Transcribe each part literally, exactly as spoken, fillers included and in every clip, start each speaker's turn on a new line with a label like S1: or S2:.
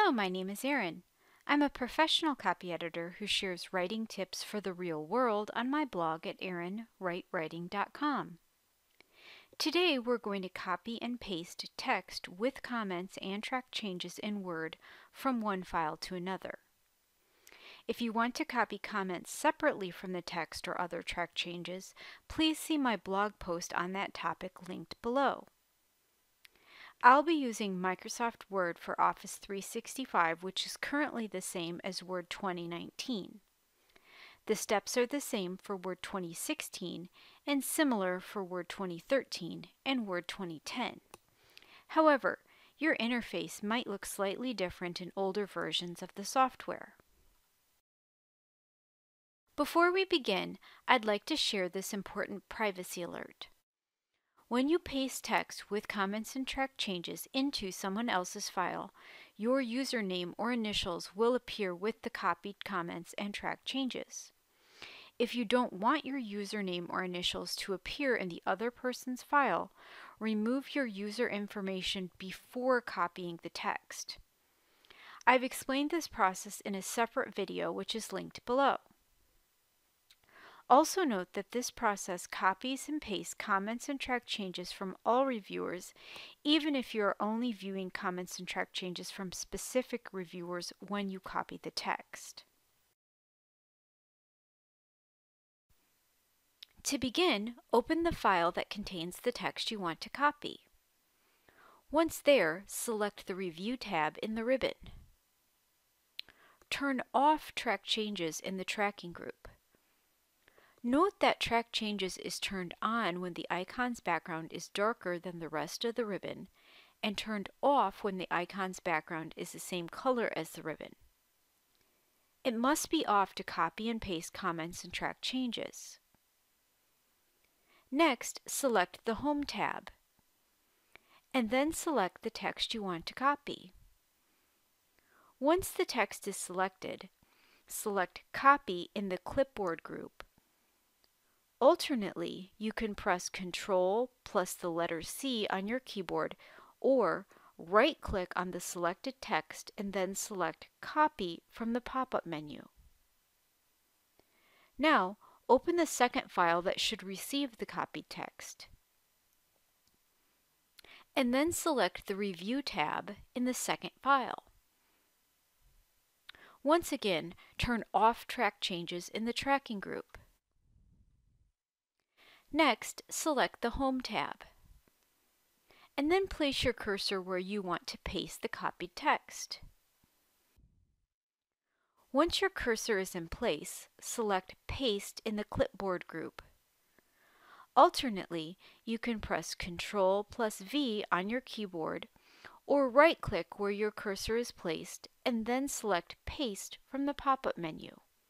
S1: Hello, my name is Erin. I'm a professional copy editor who shares writing tips for the real world on my blog at erin write writing dot com. Today we're going to copy and paste text with comments and track changes in Word from one file to another. If you want to copy comments separately from the text or other track changes, please see my blog post on that topic linked below. I'll be using Microsoft Word for Office three sixty-five, which is currently the same as Word twenty nineteen. The steps are the same for Word twenty sixteen and similar for Word twenty thirteen and Word twenty ten. However, your interface might look slightly different in older versions of the software. Before we begin, I'd like to share this important privacy alert. When you paste text with comments and track changes into someone else's file, your username or initials will appear with the copied comments and track changes. If you don't want your username or initials to appear in the other person's file, remove your user information before copying the text. I've explained this process in a separate video which is linked below. Also note that this process copies and pastes comments and track changes from all reviewers, even if you are only viewing comments and track changes from specific reviewers when you copy the text. To begin, open the file that contains the text you want to copy. Once there, select the Review tab in the ribbon. Turn off Track Changes in the tracking group. Note that Track Changes is turned on when the icon's background is darker than the rest of the ribbon, and turned off when the icon's background is the same color as the ribbon. It must be off to copy and paste comments and track changes. Next, select the Home tab, and then select the text you want to copy. Once the text is selected, select Copy in the Clipboard group. Alternately, you can press Control plus the letter C on your keyboard, or right-click on the selected text and then select Copy from the pop-up menu. Now, open the second file that should receive the copied text, and then select the Review tab in the second file. Once again, turn off Track Changes in the tracking group. Next, select the Home tab, and then place your cursor where you want to paste the copied text. Once your cursor is in place, select Paste in the Clipboard group. Alternately, you can press Control plus V on your keyboard, or right-click where your cursor is placed and then select Paste from the pop-up menu.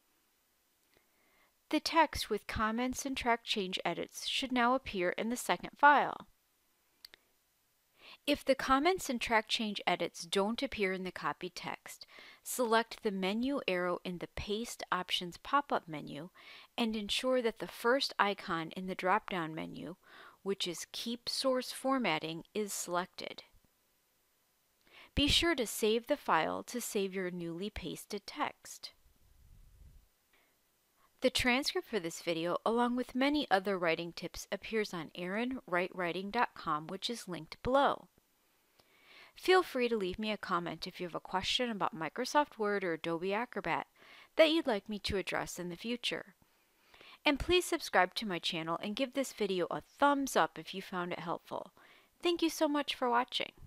S1: The text with comments and track change edits should now appear in the second file. If the comments and track change edits don't appear in the copied text, select the menu arrow in the Paste Options pop-up menu and ensure that the first icon in the drop-down menu, which is Keep Source Formatting, is selected. Be sure to save the file to save your newly pasted text. The transcript for this video, along with many other writing tips, appears on erin write writing dot com, which is linked below. Feel free to leave me a comment if you have a question about Microsoft Word or Adobe Acrobat that you'd like me to address in the future. And please subscribe to my channel and give this video a thumbs up if you found it helpful. Thank you so much for watching.